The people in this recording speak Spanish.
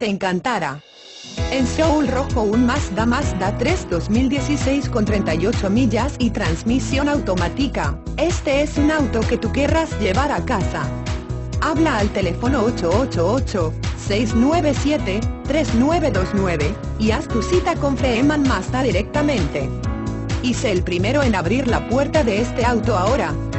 te encantará. En Soul Rojo, un Mazda 3 2016 con 38 millas y transmisión automática. Este es un auto que tú querrás llevar a casa. Habla al teléfono 888-697-3929 y haz tu cita con Freeman Mazda directamente. Y sé el primero en abrir la puerta de este auto ahora.